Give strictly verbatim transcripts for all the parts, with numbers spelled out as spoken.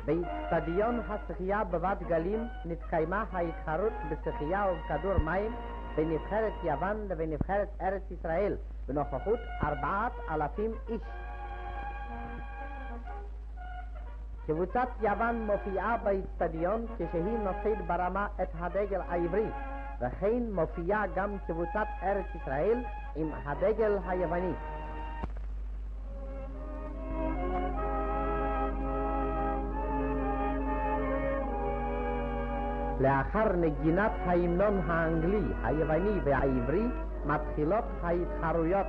באצטדיון השחייה בבת גלים נתקיימה ההתחרות בשחייה ובכדור מים בין נבחרת יוון לבין נבחרת ארץ ישראל בנוכחות ארבעת אלפים איש. קבוצת יוון מופיעה באצטדיון כשהיא נושאת ברמה את הדגל העברי, וכן מופיעה גם קבוצת ארץ ישראל עם הדגל היווני. לאחר נגינת ההמנון האנגלי, היווני והעברי מתחילות ההתחרויות.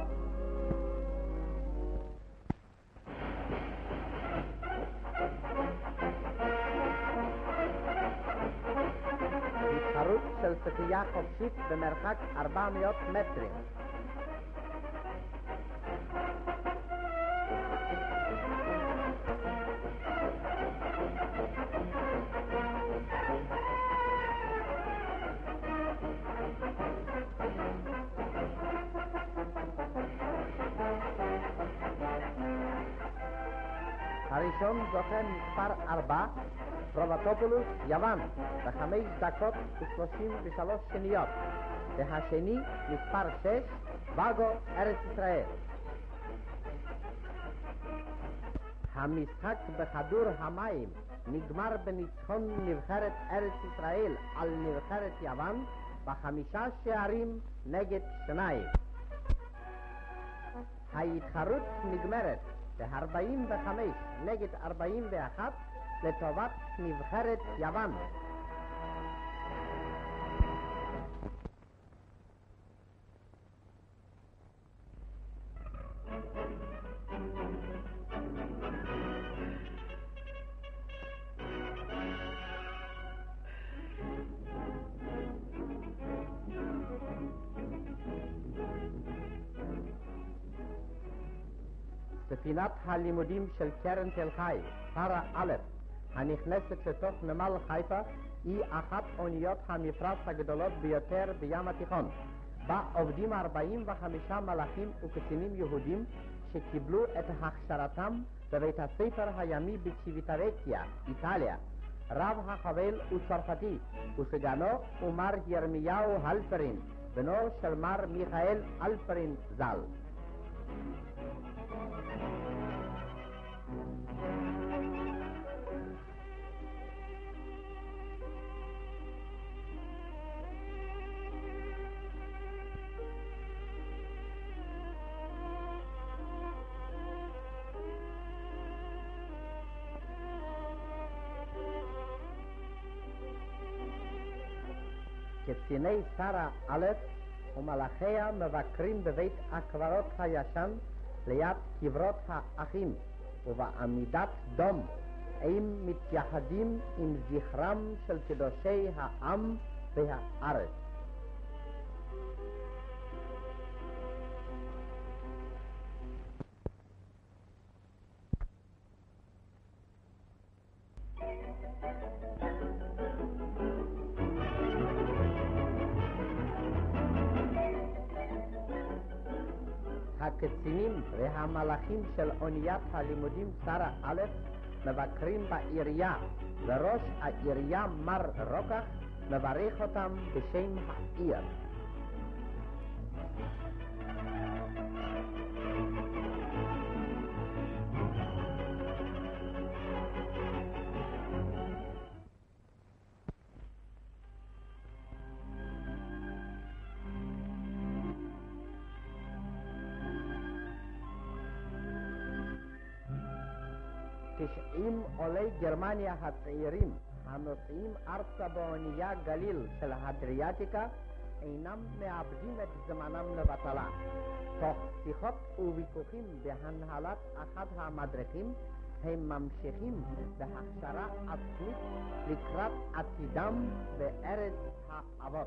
התחרות של שחייה חופשית במרחק ארבע מאות מטרים. הראשון זוכה מספר ארבע, פרובטופולוס יוון, בחמש דקות ושלושים ושלוש שניות, והשני מספר שש, ואגו ארץ ישראל. המשחק בכדור המים נגמר בניצחון נבחרת ארץ ישראל על נבחרת יוון בחמישה שערים נגד שניים. ההתחרות נגמרת ב-ארבעים וחמש נגד ארבעים ואחת לטובת נבחרת יוון. ספינת הלימודים של קרן תל חי, פרה א', הנכנסת לתוך נמל חיפה, היא אחת אוניות המפרץ הגדולות ביותר בים התיכון. בה עובדים ארבעים וחמישה מלאכים וקצינים יהודים שקיבלו את הכשרתם בבית הספר הימי בציוויטווקיה, איטליה. רב החובל הוא צרפתי, וסגנו הוא מר ירמיהו הלפרין, בנו של מר מיכאל הלפרין ז"ל. קציני שרה א' ומלאכיה מבקרים בבית הקברות הישן ליד קברות האחים, ובעמידת דום הם מתייחדים עם זכרם של קדושי העם והארץ. הקצינים והמלאכים של אוניית הלימודים שרה א' מבקרים בעירייה, וראש העירייה מר רוקח מברך אותם בשם העיר. תשעים עולי גרמניה הצעירים הנוסעים ארצה באונייה גליל של האדריאטיקה אינם מאבדים את זמנם לבטלה. תוך שיחות וויכוחים בהנהלת אחד המדריכים הם ממשיכים בהכשרה עצמית לקראת עתידם בארץ האבות.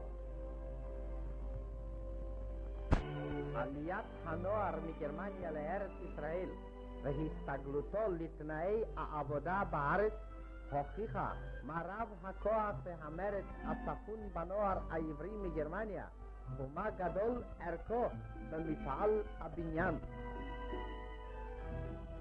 עליית הנוער מגרמניה לארץ ישראל והסתגלותו לתנאי העבודה בארץ הוכיחה מה רב הכוח והמרץ הצפון בנוער העברי מגרמניה ומה גדול ערכו במפעל הבניין.